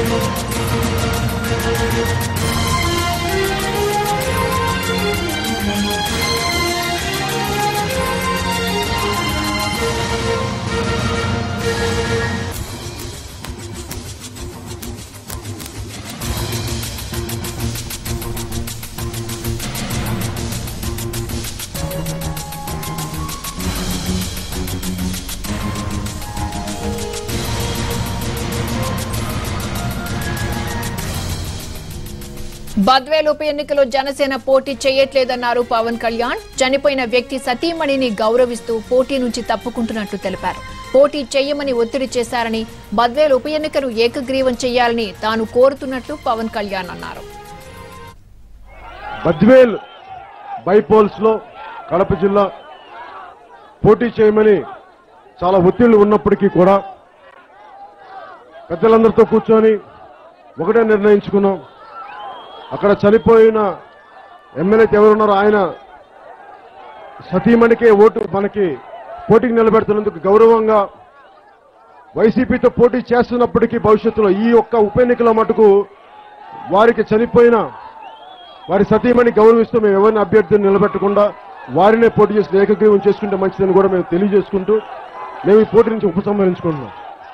బద్వేల్ ఉప ఎన్నికలో జనసేన పోటీ చేయట్లేదన్నారు పవన్ కళ్యాణ్. చనిపోయిన వ్యక్తి సతీమణిని గౌరవిస్తూ పోటీ నుంచి తప్పుకుంటున్నట్లు తెలిపారు. పోటీ చేయమని ఒత్తిడి చేశారని, బద్వేల్ ఉప ఎన్నికను ఏకగ్రీవం చేయాలని తాను కోరుతున్నట్లు పవన్ కళ్యాణ్ అన్నారు. బద్వేల్ బైపోల్స్ లో కడప జిల్లా పోటీ చేయమని చాలా ఒత్తిళ్లు ఉన్నప్పటికీ కూడా పెద్దలందరితో కూర్చొని ఒకటే నిర్ణయించుకున్నాం. అక్కడ చనిపోయిన ఎమ్మెల్యేకి ఎవరున్నారో ఆయన సతీమణికే ఓటు మనకి పోటీకి నిలబెడుతున్నందుకు గౌరవంగా వైసీపీతో పోటీ చేస్తున్నప్పటికీ భవిష్యత్తులో ఈ ఒక్క ఉప ఎన్నికల మటుకు వారికి చనిపోయిన వారి సతీమణి గౌరవిస్తూ మేము ఎవరిని అభ్యర్థిని నిలబెట్టకుండా వారినే పోటీ చేసి ఏకగ్రీవం చేసుకుంటే మంచిదని కూడా మేము తెలియజేసుకుంటూ మేము ఈ పోటీ నుంచి ఉపసంహరించుకుంటున్నాం.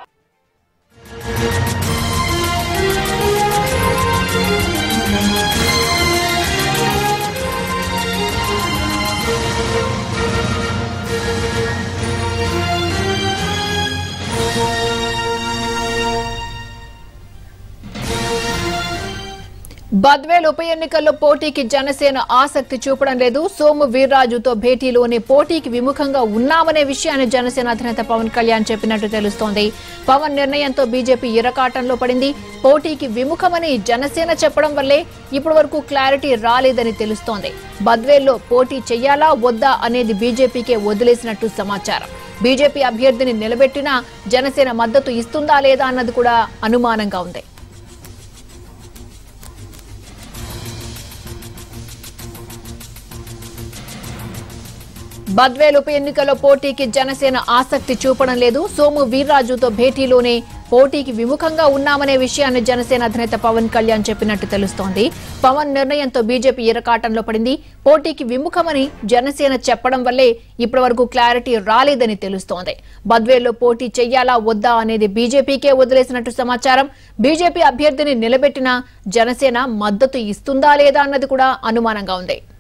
బద్వేల్ ఉప ఎన్నికల్లో పోటీకి జనసేన ఆసక్తి చూపడం లేదు. సోము వీర్రాజుతో భేటీలోనే పోటీకి విముఖంగా ఉన్నామనే విషయాన్ని జనసేన అధినేత పవన్ కళ్యాణ్ చెప్పినట్టు తెలుస్తోంది. పవన్ నిర్ణయంతో బీజేపీ ఇరకాటంలో పడింది. పోటీకి విముఖమని జనసేన చెప్పడం వల్లే ఇప్పటి వరకు క్లారిటీ రాలేదని తెలుస్తోంది. బద్వేల్లో పోటీ చెయ్యాలా వద్దా అనేది బీజేపీకే వదిలేసినట్టు సమాచారం. బీజేపీ అభ్యర్థిని నిలబెట్టినా జనసేన మద్దతు ఇస్తుందా లేదా అన్నది కూడా అనుమానంగా ఉంది. బద్వేల్ ఉప ఎన్నికల్లో పోటీకి జనసేన ఆసక్తి చూపడం లేదు. సోము వీర్రాజుతో భేటీలోనే పోటీకి విముఖంగా ఉన్నామనే విషయాన్ని జనసేన అధినేత పవన్ కళ్యాణ్ చెప్పినట్టు తెలుస్తోంది. పవన్ నిర్ణయంతో బీజేపీ ఇరకాటంలో పడింది. పోటీకి విముఖమని జనసేన చెప్పడం వల్లే ఇప్పటి వరకు క్లారిటీ రాలేదని తెలుస్తోంది. బద్వేల్లో పోటీ చెయ్యాలా వద్దా అనేది బీజేపీకే వదిలేసినట్టు సమాచారం. బీజేపీ అభ్యర్థిని నిలబెట్టినా జనసేన మద్దతు ఇస్తుందా లేదా అన్నది కూడా అనుమానంగా ఉంది.